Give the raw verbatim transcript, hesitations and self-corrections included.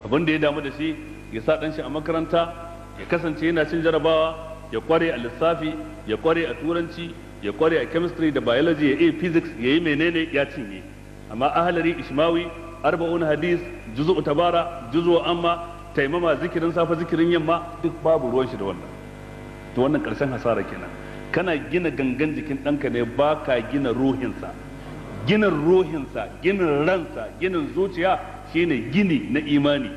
abin da ya damu da shi ya sa ɗan shi a makaranta ya kasance yana cin jarabawa, ya kware a lissafi, ya kware a turanci, ya kware a chemistry da biology, ya iya physics, ya yi menene ya cinye. Amma ahalari, ishmawi, arba'un hadis, juzu'u tabara, juzu'u amma, taimama, zikirin safa, zikirin yamma, duk babu ruwan shi da wannan. To wannan karshen hasara kenan. Kana gina gangan jikin ɗanka ne, ba ka gina ruhinsa. Ginin ruhinsa, ginin ransa, ginin zuciya shine gini na imani.